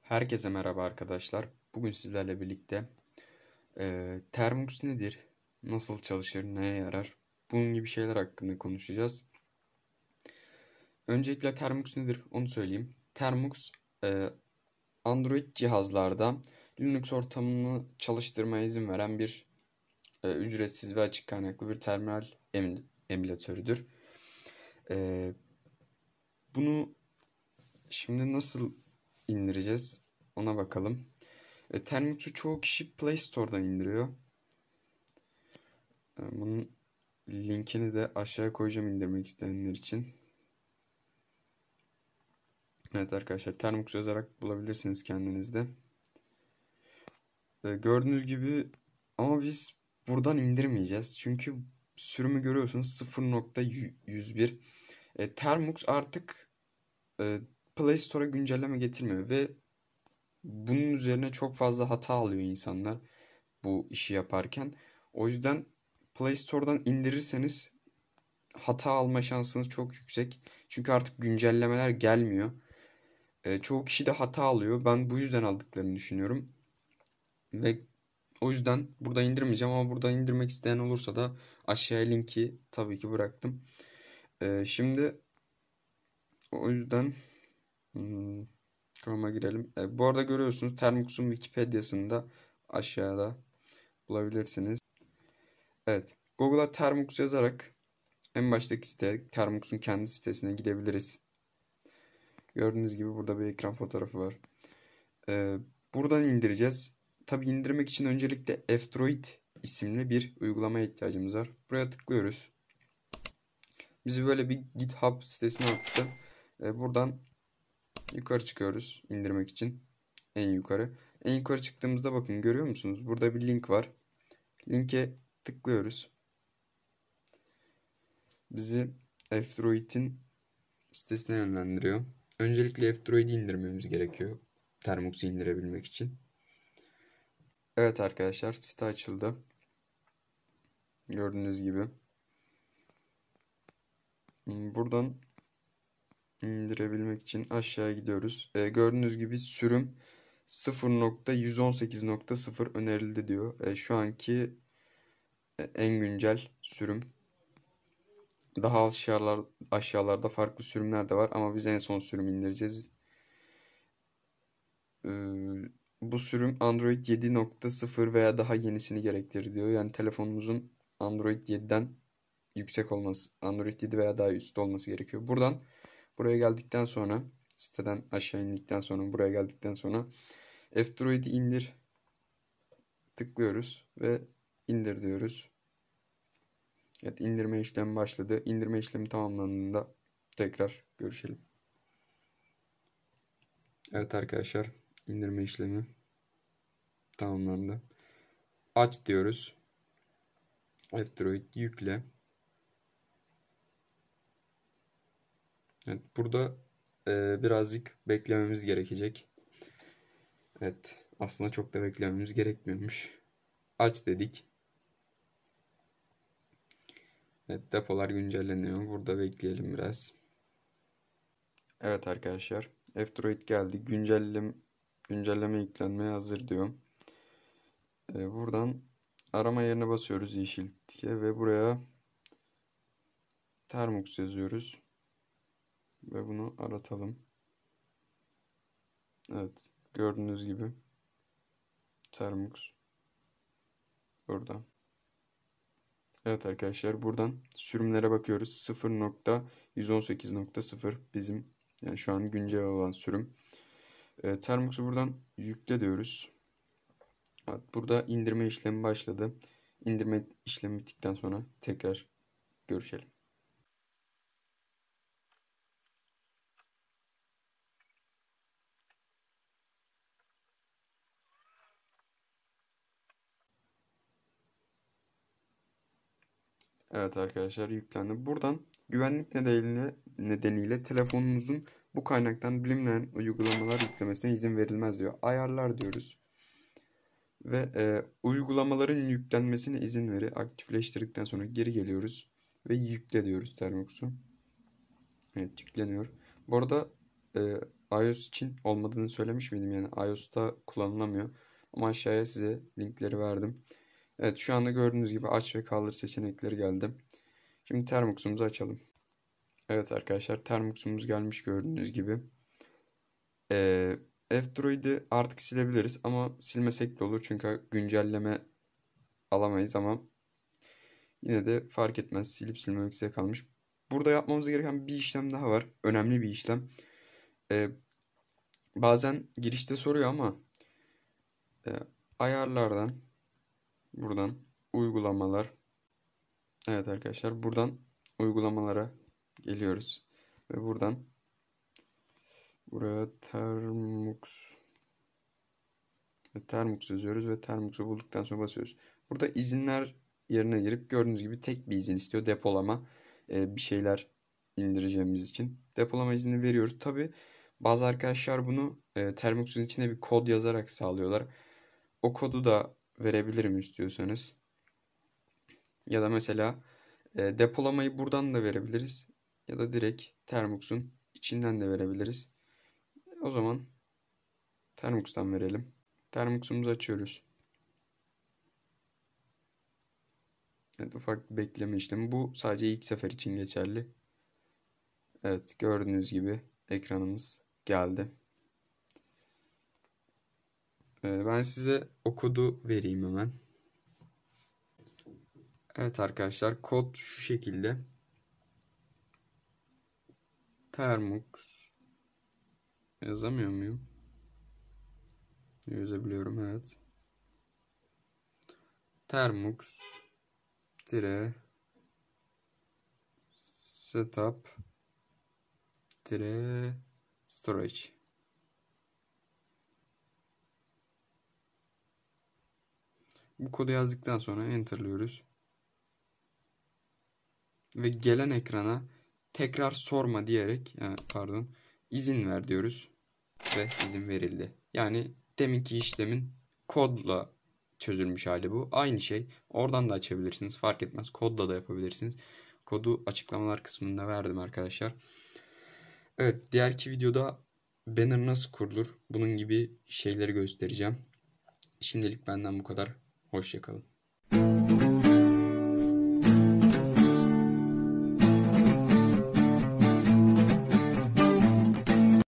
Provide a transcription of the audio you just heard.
Herkese merhaba arkadaşlar. Bugün sizlerle birlikte Termux nedir? Nasıl çalışır? Neye yarar? Bunun gibi şeyler hakkında konuşacağız. Öncelikle Termux nedir? Onu söyleyeyim. Termux Android cihazlarda Linux ortamını çalıştırmaya izin veren bir ücretsiz ve açık kaynaklı bir terminal emülatörüdür. E, Bunu şimdi nasıl indireceğiz? Ona bakalım. Termux'u çoğu kişi Play Store'dan indiriyor. Bunun linkini de aşağıya koyacağım indirmek isteyenler için. Evet arkadaşlar, Termux yazarak bulabilirsiniz kendinizde. Gördüğünüz gibi ama biz buradan indirmeyeceğiz. Çünkü sürümü görüyorsunuz 0.101. Termux artık Play Store'a güncelleme getirmiyor ve bunun üzerine çok fazla hata alıyor insanlar bu işi yaparken. O yüzden Play Store'dan indirirseniz hata alma şansınız çok yüksek. Çünkü artık güncellemeler gelmiyor. Çoğu kişi de hata alıyor. Ben bu yüzden aldıklarını düşünüyorum. Ve o yüzden burada indirmeyeceğim ama burada indirmek isteyen olursa da aşağıya linki tabii ki bıraktım. Şimdi o yüzden Chrome'a girelim. Bu arada görüyorsunuz Termux'un Wikipedia'sında aşağıda bulabilirsiniz. Evet. Google'a Termux yazarak en baştaki site Termux'un kendi sitesine gidebiliriz. Gördüğünüz gibi burada bir ekran fotoğrafı var. Ee, Buradan indireceğiz. Tabi indirmek için öncelikle F-Droid isimli bir uygulamaya ihtiyacımız var. Buraya tıklıyoruz. Bizi böyle bir GitHub sitesine attı. Buradan yukarı çıkıyoruz indirmek için. En yukarı. En yukarı çıktığımızda bakın görüyor musunuz? Burada bir link var. Linke tıklıyoruz. Bizi F-Droid'in sitesine yönlendiriyor. Öncelikle F-Droid'i indirmemiz gerekiyor. Termux'u indirebilmek için. Evet arkadaşlar, site açıldı. Gördüğünüz gibi. Buradan indirebilmek için aşağıya gidiyoruz. Gördüğünüz gibi sürüm 0.118.0 önerildi diyor. Şu anki en güncel sürüm. Daha aşağılarda farklı sürümler de var ama biz en son sürüm indireceğiz. Bu sürüm Android 7.0 veya daha yenisini gerektirir diyor. Yani telefonumuzun Android 7'den yüksek olması, Android 7 veya daha üstte olması gerekiyor. Buradan buraya geldikten sonra siteden aşağı indikten sonra buraya geldikten sonra F-Droid'i indir tıklıyoruz ve indir diyoruz. Evet, indirme işlemi başladı. İndirme işlemi tamamlandığında tekrar görüşelim. Evet arkadaşlar, indirme işlemi tamamlandı. Aç diyoruz. F-Droid yükle. Evet, burada birazcık beklememiz gerekecek. Evet, aslında çok da beklememiz gerekmiyormuş. Aç dedik. Evet, depolar güncelleniyor. Burada bekleyelim biraz. Evet arkadaşlar, F-Droid geldi. Güncelleme yüklenmeye hazır diyor. Buradan arama yerine basıyoruz yeşil tike ve buraya Termux yazıyoruz. Ve bunu aratalım. Evet, gördüğünüz gibi Termux burada. Evet arkadaşlar, buradan sürümlere bakıyoruz. 0.118.0 bizim yani şu an güncel olan sürüm. Termux'u buradan yükle diyoruz. Evet, burada indirme işlemi başladı. İndirme işlemi bittikten sonra tekrar görüşelim. Evet arkadaşlar, yüklendi. Buradan güvenlik nedeniyle telefonunuzun bu kaynaktan bilinmeyen uygulamalar yüklemesine izin verilmez diyor. Ayarlar diyoruz. Ve uygulamaların yüklenmesine izin aktifleştirdikten sonra geri geliyoruz. Ve yükle diyoruz Termux'u. Evet, yükleniyor. Bu arada iOS için olmadığını söylemiş miydim? Yani iOS'ta kullanılamıyor. Ama aşağıya size linkleri verdim. Evet, şu anda gördüğünüz gibi aç ve kaldır seçenekleri geldi. Şimdi Termux'umuzu açalım. Evet arkadaşlar, Termux'umuz gelmiş gördüğünüz gibi. F-Droid'i artık silebiliriz ama silmesek de olur çünkü güncelleme alamayız ama yine de fark etmez, silip silmemek size kalmış. Burada yapmamız gereken bir işlem daha var. Önemli bir işlem. Ee, Bazen girişte soruyor ama e, ayarlardan buradan uygulamalar. Evet arkadaşlar, buradan uygulamalara geliyoruz ve buradan buraya Termux yazıyoruz ve Termux'u bulduktan sonra basıyoruz. Burada izinler yerine girip gördüğünüz gibi tek bir izin istiyor. Depolama, bir şeyler indireceğimiz için. Depolama izni veriyoruz. Tabi bazı arkadaşlar bunu Termux'un içine bir kod yazarak sağlıyorlar. O kodu da verebilirim istiyorsanız. Ya da mesela depolamayı buradan da verebiliriz. Ya da direkt Termux'un içinden de verebiliriz. O zaman Termux'tan verelim. Termux'umuzu açıyoruz. Evet, ufak bir bekleme işlemi. Bu sadece ilk sefer için geçerli. Evet, gördüğünüz gibi ekranımız geldi. Ben size o kodu vereyim hemen. Evet arkadaşlar, kod şu şekilde. Termux yazamıyor muyum? Yazabiliyorum, evet. Termux tire setup tire storage. Bu kodu yazdıktan sonra enter'lıyoruz. Ve gelen ekrana tekrar sorma diyerek, pardon, izin ver diyoruz. Ve izin verildi. Yani deminki işlemin kodla çözülmüş hali bu. Aynı şey. Oradan da açabilirsiniz. Fark etmez. Kodla da yapabilirsiniz. Kodu açıklamalar kısmında verdim arkadaşlar. Evet, diğerki videoda banner nasıl kurulur? Bunun gibi şeyleri göstereceğim. Şimdilik benden bu kadar. Hoşça kalın.